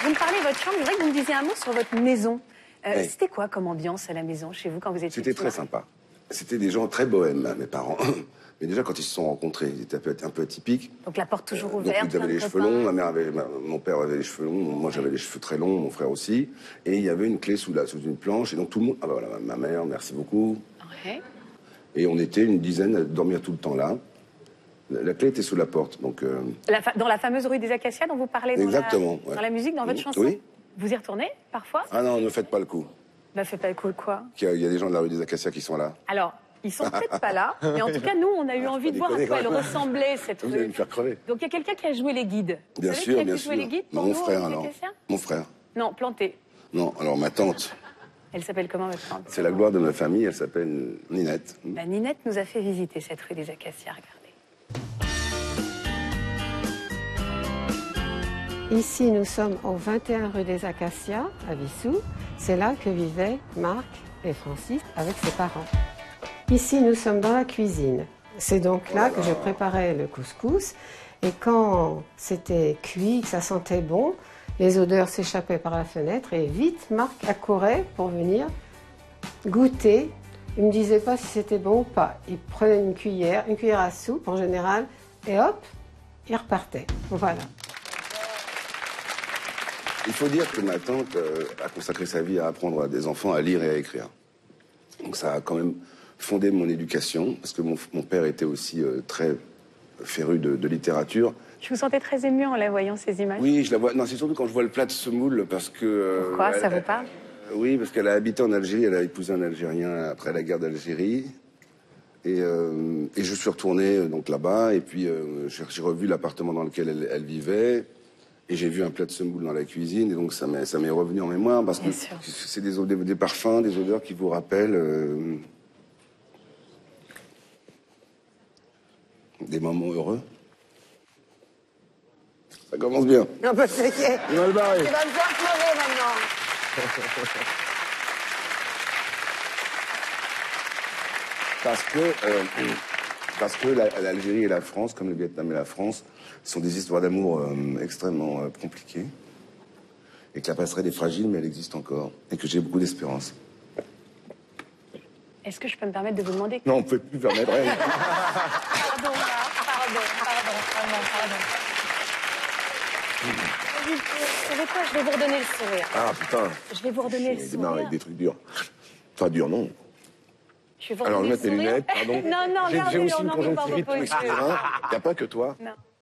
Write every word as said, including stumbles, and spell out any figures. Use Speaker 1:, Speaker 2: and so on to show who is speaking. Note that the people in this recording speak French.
Speaker 1: Vous me parlez de votre chambre, je voudrais que vous me disiez un mot sur votre maison. Euh,
Speaker 2: Oui.
Speaker 1: C'était quoi comme ambiance à la maison, chez vous, quand vous étiez
Speaker 2: C'était très sympa. C'était des gens très bohèmes, hein, mes parents. Mais déjà, quand ils se sont rencontrés, ils étaient un peu, un peu atypiques.
Speaker 1: Donc la porte toujours
Speaker 2: Donc,
Speaker 1: ouverte.
Speaker 2: ils avaient les cheveux longs, ma mère avait, ma- mon père avait les cheveux longs, moi j'avais les cheveux très longs, mon frère aussi. Et il y avait une clé sous, la, sous une planche, et donc tout le monde... Ah bah voilà, ma mère, merci beaucoup.
Speaker 1: Ouais.
Speaker 2: Et on était une dizaine à dormir tout le temps là. La, la clé était sous la porte, donc... euh,
Speaker 1: La fa- dans la fameuse rue des Acacias dont vous parlez dans,
Speaker 2: Exactement,
Speaker 1: la,
Speaker 2: ouais.
Speaker 1: dans la musique, dans votre
Speaker 2: Mmh.
Speaker 1: chanson.
Speaker 2: Oui.
Speaker 1: Vous y retournez, parfois?
Speaker 2: Ah non, ne faites pas le coup.
Speaker 1: Bah, faites pas le coup, quoi.
Speaker 2: Il y, a, il y a des gens de la rue des Acacias qui sont là.
Speaker 1: Alors, ils sont peut-être pas là, mais en tout cas, nous, on a eu
Speaker 2: Ah,
Speaker 1: envie
Speaker 2: faut
Speaker 1: de voir à
Speaker 2: déconner,
Speaker 1: quoi elle
Speaker 2: quand même.
Speaker 1: ressemblait, cette
Speaker 2: Vous allez
Speaker 1: rue.
Speaker 2: me faire crever.
Speaker 1: Donc, il y a quelqu'un qui a joué les guides. Vous
Speaker 2: Bien
Speaker 1: savez
Speaker 2: sûr,
Speaker 1: qui a
Speaker 2: bien
Speaker 1: joué
Speaker 2: sûr.
Speaker 1: les guides pour
Speaker 2: Mon
Speaker 1: nous,
Speaker 2: frère,
Speaker 1: aux
Speaker 2: alors.
Speaker 1: Acacias?
Speaker 2: Mon frère.
Speaker 1: Non, planté.
Speaker 2: Non, alors ma tante.
Speaker 1: Elle s'appelle comment, votre tante?
Speaker 2: C'est la gloire de ma famille, elle s'appelle Ninette.
Speaker 1: Bah, Ninette nous a fait visiter cette rue des Acacias, regardez.
Speaker 3: Ici, nous sommes au vingt et un rue des Acacias, à Vissou. C'est là que vivaient Marc et Francis avec ses parents. Ici, nous sommes dans la cuisine. C'est donc là que je préparais le couscous. Et quand c'était cuit, que ça sentait bon, les odeurs s'échappaient par la fenêtre et vite, Marc accourait pour venir goûter. Il ne me disait pas si c'était bon ou pas. Il prenait une cuillère, une cuillère à soupe en général, et hop, il repartait. Voilà.
Speaker 2: Il faut dire que ma tante euh, a consacré sa vie à apprendre à des enfants à lire et à écrire. Donc ça a quand même fondé mon éducation, parce que mon, mon père était aussi euh, très féru de, de littérature.
Speaker 1: Je vous sentais très ému en la voyant, ces images.
Speaker 2: Oui, je la vois. Non, c'est surtout quand je vois le plat de semoule, parce que... euh,
Speaker 1: Pourquoi?
Speaker 2: elle-
Speaker 1: Ça vous
Speaker 2: elle-
Speaker 1: parle?
Speaker 2: euh, Oui, parce qu'elle a habité en Algérie, elle a épousé un Algérien après la guerre d'Algérie. Et, euh, et je suis retourné euh, donc là-bas, et puis euh, j'ai j'ai revu l'appartement dans lequel elle, elle vivait, et j'ai vu un plat de semoule dans la cuisine, et donc ça m'est ça m'est revenu en mémoire, parce que
Speaker 1: Bien sûr.
Speaker 2: c'est des, o- des, des parfums, des odeurs qui vous rappellent euh, des moments heureux. Ça commence bien.
Speaker 4: Non, parce que c'est...
Speaker 2: Il va le barrer.
Speaker 4: Tu vas me faire pleurer maintenant.
Speaker 2: Parce que, euh, parce que la- l'Algérie et la France, comme le Vietnam et la France, sont des histoires d'amour euh, extrêmement euh, compliquées. Et que la passerelle est fragile, mais elle existe encore. Et que j'ai beaucoup d'espérance.
Speaker 1: Est-ce que je peux me permettre de vous demander...
Speaker 2: Non, on ne peut plus permettre rien.
Speaker 1: Pardon, là. Pardon, pardon, vraiment, pardon. Vous savez quoi? Je vais vous redonner le sourire.
Speaker 2: Ah, putain.
Speaker 1: Je vais vous redonner le
Speaker 2: Je démarre avec
Speaker 1: sourire.
Speaker 2: des trucs durs. Pas durs, non.
Speaker 1: Je vais vous
Speaker 2: Alors, je
Speaker 1: redonner
Speaker 2: vais
Speaker 1: le
Speaker 2: mettre mes
Speaker 1: sourire.
Speaker 2: lunettes, pardon.
Speaker 1: Non, non,
Speaker 2: J'ai-
Speaker 1: gardez,
Speaker 2: J'ai aussi
Speaker 1: non,
Speaker 2: une
Speaker 1: non, vous
Speaker 2: conjonctivite,
Speaker 1: parlez
Speaker 2: tout
Speaker 1: pas,
Speaker 2: excusez-moi. Il n'y a pas que toi.
Speaker 1: Non.